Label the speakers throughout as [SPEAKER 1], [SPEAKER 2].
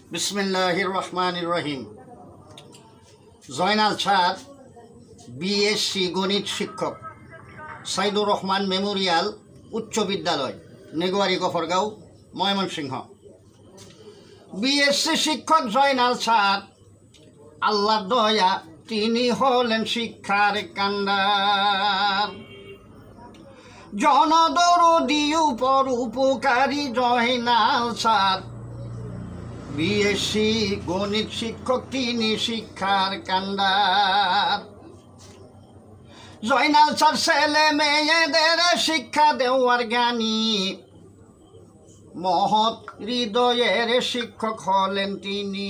[SPEAKER 1] বিসমিল্লাহির রহমানির রহিম। Joynal sir BSc গণিত শিক্ষক, সাইদুর রহমান মেমোরিয়াল উচ্চ বিদ্যালয়, নেগুয়ারি গফরগাঁও, ময়মনসিংহ। বিএসসি শিক্ষক জয়নাল স্যার, আল্লাহর দয়া তিনি হলেন শিক্ষার কান্ডার। জনদরদি উপকারী জয়নাল স্যার, বিএসসি গণিত শিক্ষক তিনি শিক্ষার কান্ডার। জয়নাল স্যার ছেলে মেয়েদের শিক্ষা দেওয়ার জ্ঞানী, মহৎ হৃদয়ের শিক্ষক হলেন তিনি।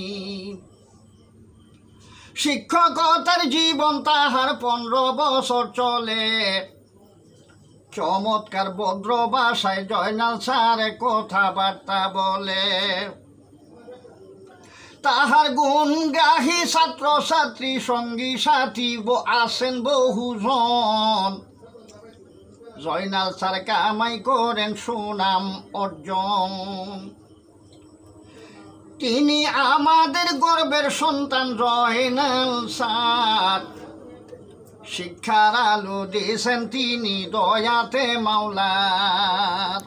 [SPEAKER 1] শিক্ষকতার জীবন তাহার 15 বছর চলে, চমৎকার ভদ্র ভাষায় জয়নাল স্যার কথাবার্তা বলে। তাহার গুণ গাহি ছাত্র ছাত্রী সঙ্গী সাথী আসেন বহুজন। জয়নাল স্যার কামাই করেন সুনাম অর্জন। তিনি আমাদের গর্বের সন্তান জয়নাল স্যার, শিক্ষার আলো দিয়েছেন তিনি দয়াতে মাওলার।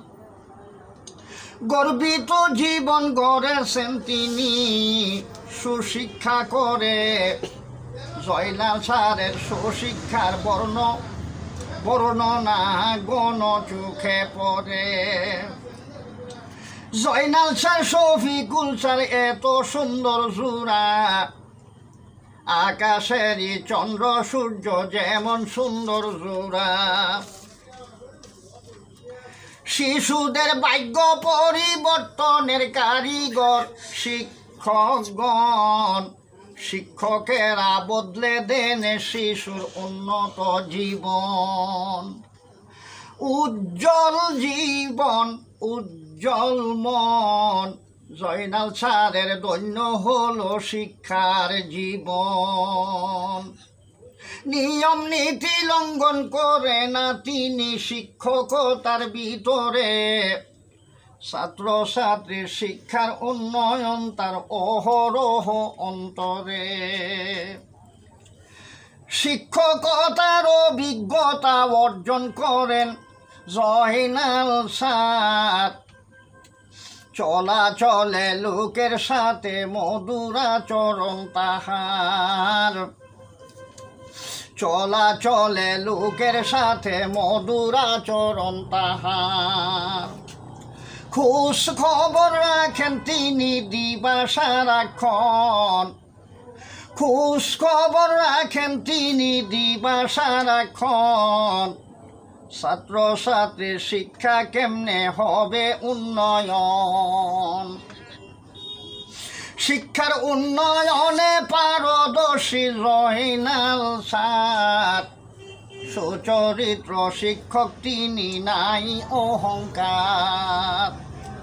[SPEAKER 1] গর্বিত জীবন গড়েছেন তিনি সুশিক্ষা করে। জয়নাল স্যারের সুশিক্ষার বর্ণনা গণ চোখে পড়ে। জয়নাল স্যার শফিকুল স্যার এত সুন্দর জোড়া, আকাশেরই চন্দ্র সূর্য যেমন সুন্দর জোড়া। শিশুদের ভাগ্য পরিবর্তনের কারিগর শিক্ষকগণ, শিক্ষকেরা বদলে দেন শিশুর উন্নত জীবন। উজ্জ্বল জীবন উজ্জ্বল মন, জয়নাল স্যারের ধন্য হলো শিক্ষার জীবন। নিয়ম নীতি লঙ্ঘন করে না তিনি শিক্ষকতার ভিতরে, ছাত্র ছাত্রীর শিক্ষার উন্নয়ন তার অহরহ অন্তরে। শিক্ষকতার অভিজ্ঞতা অর্জন করেন জয়নাল স্যার, চলাচলে লোকের সাথে মধুর আচরণ তাহার। চলাচলে লোকের সাথে মধুর আচরণ তাহার। খোঁজ খবর রাখেন তিনি দিবা সারাক্ষণ। খোঁজ খবর রাখেন তিনি দিবা সারাক্ষণ। ছাত্র ছাত্রীর শিক্ষা কেমনে হবে উন্নয়ন। শিক্ষার উন্নয়নে পারদর্শী জয়নাল স্যার, সুচরিত্র শিক্ষক তিনি নাই অহংকার।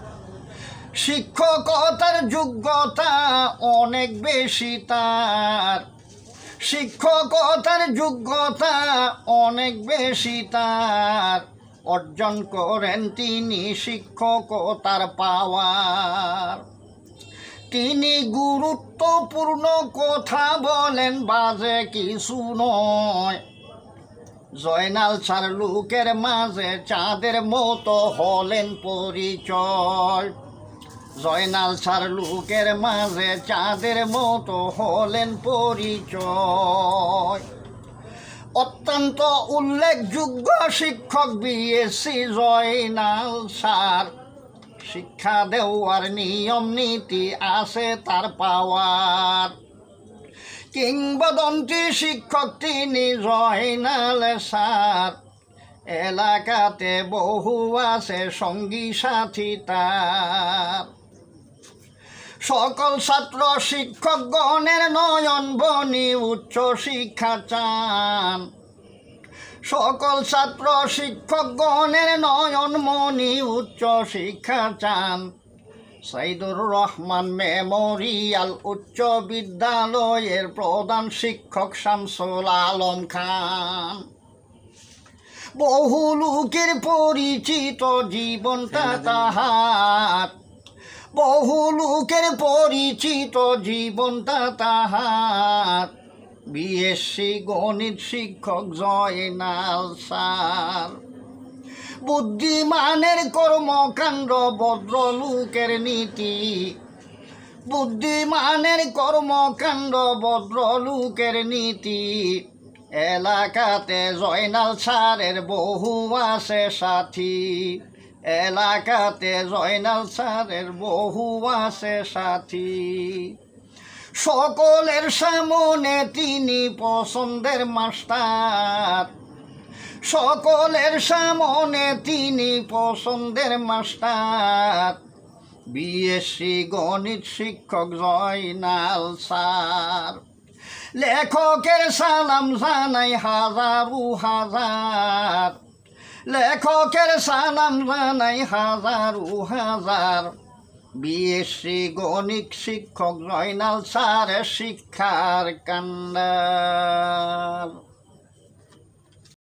[SPEAKER 1] শিক্ষকতার যোগ্যতা অনেক বেশি তার, শিক্ষকতার যোগ্যতা অনেক বেশি তার। অর্জন করেন তিনি শিক্ষকতার পাওয়ার। তিনি গুরুত্বপূর্ণ কথা বলেন, বাজে কিছু নয়। জয়নাল স্যার লোকের মাঝে চাঁদের মতো হলেন পরিচয়। জয়নাল স্যার লোকের মাঝে চাঁদের মতো হলেন পরিচয়। অত্যন্ত উল্লেখযোগ্য শিক্ষক বিএসসি জয়নাল স্যার, শিক্ষা দেওয়ার নিয়ম নীতি আছে তার পাওয়ার। কিংবদন্তি শিক্ষক তিনি জয়নাল স্যার, এলাকাতে বহু আছে সঙ্গী সাথী তার। সকল ছাত্র শিক্ষকগণের নয়ন বনি উচ্চ শিক্ষা চান। সকল ছাত্র শিক্ষকগণের নয়ন মনি উচ্চ শিক্ষা চান। সাইদুর রহমান মেমোরিয়াল উচ্চ বিদ্যালয়ের প্রধান শিক্ষক শামসুল আলম খান। বহু লোকের পরিচিত জীবনটা তাহার, বহু লোকের পরিচিত জীবনটা তাহার বিএসসি গণিত শিক্ষক জয়নাল স্যার। বুদ্ধিমানের কর্মকাণ্ড ভদ্রলোকের নীতি, বুদ্ধিমানের কর্মকাণ্ড ভদ্রলোকের নীতি, এলাকাতে জয়নাল স্যারের বহু আছে সাথী, এলাকাতে জয়নাল স্যারের বহু আছে সাথী। সকলের সামনে তিনি পছন্দের মাস্টার, সকলের সামনে তিনি পছন্দের মাস্টার, বিএসসি গণিত শিক্ষক জয়নাল স্যার। লেখকের সালাম জানাই হাজারু হাজার, লেখকের সালাম জানাই হাজারু হাজার, বিএসসি গণিত শিক্ষক জয়নাল স্যারের শিক্ষার কান্ডার।